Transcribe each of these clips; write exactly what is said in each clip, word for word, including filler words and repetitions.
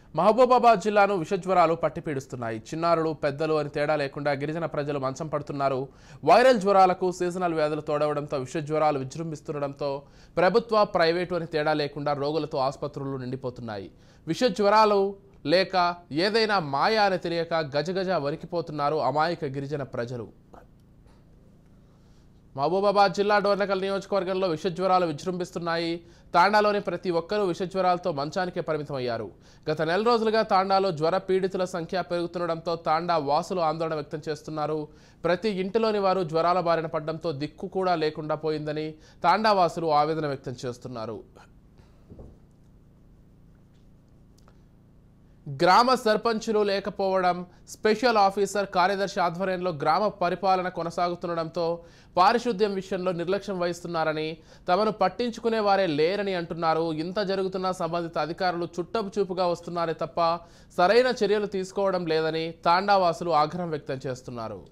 మహబూబాబాద్ జిల్లాను విషజ్వరాలు పట్టిపీడుస్తున్నాయి. చిన్నారులు పెద్దలు అని తేడా లేకుండా గిరిజన ప్రజలు మంచం పడుతున్నారు. వైరల్ జ్వరాలకు సీజనల్ వ్యాధులు తోడవడంతో విషజ్వరాలు విజృంభిస్తుండడంతో ప్రభుత్వ ప్రైవేటు అని తేడా లేకుండా రోగులతో ఆసుపత్రులు నిండిపోతున్నాయి. విషజ్వరాలు లేక ఏదైనా మాయా అని తెలియక గజగజ వణికిపోతున్నారు అమాయక గిరిజన ప్రజలు. మహబూబాబాద్ జిల్లా డోర్నకల్ నియోజకవర్గంలో విషజ్వరాలు విజృంభిస్తున్నాయి. తాండాలోని ప్రతి ఒక్కరూ విషజ్వరాలతో మంచానికే పరిమితమయ్యారు. గత నెల రోజులుగా తాండాలో జ్వర పీడితుల సంఖ్య పెరుగుతుండడంతో తాండా వాసులు ఆందోళన వ్యక్తం చేస్తున్నారు. ప్రతి ఇంటిలోని వారు జ్వరాల బారిన పడడంతో దిక్కు కూడా లేకుండా పోయిందని తాండా వాసులు ఆవేదన వ్యక్తం చేస్తున్నారు. గ్రామ సర్పంచులు లేకపోవడం, స్పెషల్ ఆఫీసర్ కార్యదర్శి ఆధ్వర్యంలో గ్రామ పరిపాలన కొనసాగుతుండడంతో పారిశుద్ధ్యం విషయంలో నిర్లక్ష్యం వహిస్తున్నారని, తమను పట్టించుకునే వారే లేరని అంటున్నారు. ఇంత జరుగుతున్న సంబంధిత అధికారులు చుట్టపు చూపుగా వస్తున్నారే తప్ప సరైన చర్యలు తీసుకోవడం లేదని తాండావాసులు ఆగ్రహం వ్యక్తం చేస్తున్నారు.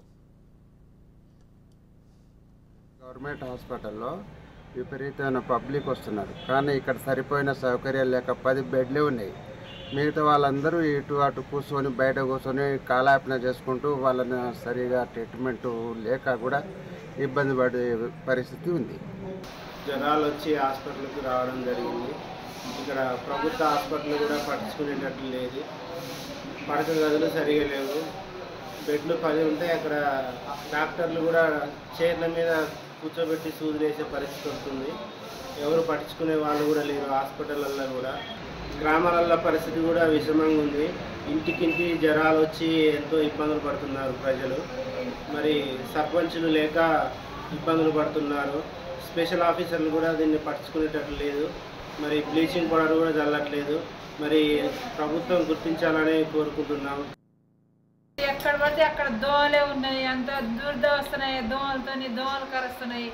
గవర్నమెంట్ హాస్పిటల్లో విపరీతమైన పబ్లిక్ వస్తున్నారు, కానీ ఇక్కడ సరిపోయిన సౌకర్యాలు లేక పది బెడ్లు ఉన్నాయి. మిగతా వాళ్ళందరూ ఇటు అటు కూర్చొని బయట కూర్చొని కాలాపన చేసుకుంటూ వాళ్ళని సరిగా ట్రీట్మెంట్ లేక కూడా ఇబ్బంది పడే పరిస్థితి ఉంది. జ్వరాలు వచ్చి హాస్పిటల్కి రావడం జరిగింది. ఇక్కడ ప్రభుత్వ హాస్పిటల్ కూడా పట్టించుకునేటట్లు లేదు. పడక గదులు సరిగా లేవు. బెడ్లు పది ఉంటే అక్కడ డాక్టర్లు కూడా చైర్ల మీద కూర్చోబెట్టి సూదులు వేసే పరిస్థితి వస్తుంది. ఎవరు పట్టించుకునే వాళ్ళు కూడా లేరు. హాస్పిటల్లో కూడా గ్రామాలలో పరిస్థితి కూడా విషమంగా ఉంది. ఇంటికింటి జ్వరాలు వచ్చి ఎంతో ఇబ్బందులు పడుతున్నారు ప్రజలు. మరి సర్పంచులు లేక ఇబ్బందులు పడుతున్నారు. స్పెషల్ ఆఫీసర్లు కూడా దీన్ని పట్టించుకునేటట్లు లేదు. మరి బ్లీచింగ్ పౌడర్ కూడా చల్లట్లేదు. మరి ప్రభుత్వం గుర్తించాలని కోరుకుంటున్నాం. ఎక్కడ పడితే అక్కడ దోమలే ఉన్నాయి. అంత దురద వస్తున్నాయి. దోమలతో దోమలు కరుస్తున్నాయి.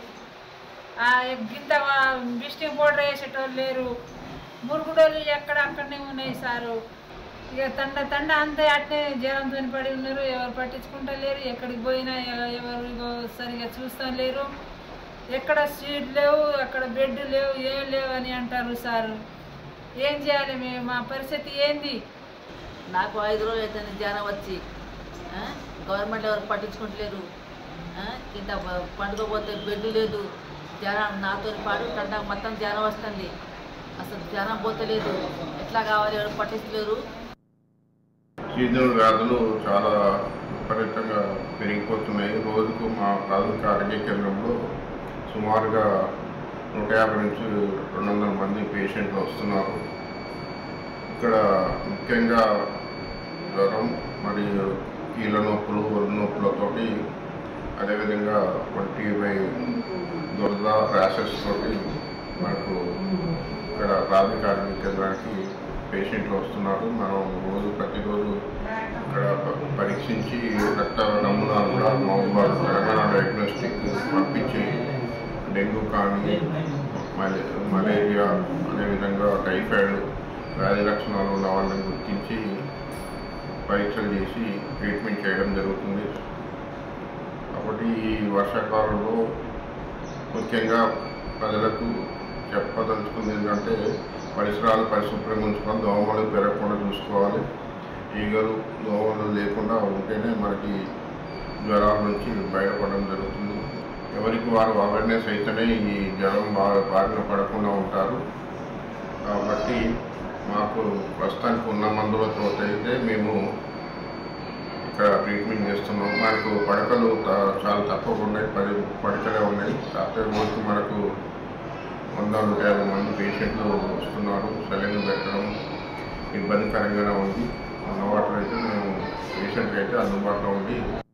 గింత బ్లీచింగ్ పౌడర్ వేసేటోళ్ళు లేరు. మురుగుడోళ్ళు ఎక్కడ అక్కడనే ఉన్నాయి సారు. ఇక తండ తండ అంతా అట్నే జ్వరంతో పడి ఉన్నారు. ఎవరు పట్టించుకుంటా లేరు. ఎక్కడికి పోయినా ఎవరు సరిగా చూస్తా లేరు. ఎక్కడ సీట్ లేవు, అక్కడ బెడ్ లేవు, ఏం లేవు అని అంటారు సారు. ఏం చేయాలి మేము? మా పరిస్థితి ఏంది? నాకు ఐదు రోజులు అవుతుంది జ్వరం వచ్చి. గవర్నమెంట్ ఎవరు పట్టించుకుంటలేరు. ఇంత పండుగపోతే బెడ్ లేదు. జ్వరం నాతో పాటు తండ మొత్తం జ్వరం వస్తుంది. అసలు జ్వరం పోతలేదు. ఎట్లా కావాలి? ఎవరు పట్టించలేరు. సీజనల్ వ్యాధులు చాలా విపరీతంగా పెరిగిపోతున్నాయి. రోజుకు మా ప్రాథమిక ఆరోగ్య కేంద్రంలో సుమారుగా నూట యాభై నుంచి రెండు వందల మంది పేషెంట్లు వస్తున్నారు. ఇక్కడ ముఖ్యంగా జ్వరం మరియు కీళ్ళ నొప్పులు, ఒళ్ళు నొప్పులతోటి, అదేవిధంగా ఒంటిపై దురద, ర్యాషెస్ తోటి మనకు ఇక్కడ ప్రాథమిక ఆరోగ్య కేంద్రానికి పేషెంట్లు వస్తున్నారు. మనం రోజు ప్రతిరోజు ఇక్కడ పరీక్షించి రక్త నమూనాలు కూడా మహబూబాబాద్ తెలంగాణ డయాగ్నోస్టిక్ పంపించి డెంగ్యూ కానీ మలే మలేరియా అదేవిధంగా టైఫాయిడ్ వ్యాధి లక్షణాలు ఉన్న వాళ్ళని గుర్తించి పరీక్షలు చేసి ట్రీట్మెంట్ చేయడం జరుగుతుంది. కాబట్టి ఈ వర్షాకాలంలో ముఖ్యంగా ప్రజలకు చెప్పదలుచుకుంది ఏంటంటే, పరిసరాలు పరిశుభ్రంగా ఉంచుకొని దోమలు పెరగకుండా చూసుకోవాలి. ఈగలు దోమలు లేకుండా ఉంటేనే మనకి జ్వరాల నుంచి బయటపడడం జరుగుతుంది. ఎవరికి వారు అవేర్నెస్ అయితేనే ఈ జ్వరం బారిన పడకుండా ఉంటారు. కాబట్టి మాకు ప్రస్తుతానికి ఉన్న మందులతో అయితే మేము ఇక్కడ ట్రీట్మెంట్ చేస్తున్నాం. మనకు పడకలు చాలా తక్కువ ఉన్నాయి. పది పడకలే ఉన్నాయి. కాకపోతే రోజుకు మనకు వంద నూట యాభై మంది పేషెంట్లు వస్తున్నారు. సెలైన్లు పెట్టడం ఇబ్బందికరంగానే ఉంది. అందుబాటులో అయితే మేము పేషెంట్కి అయితే అందుబాటులో ఉండి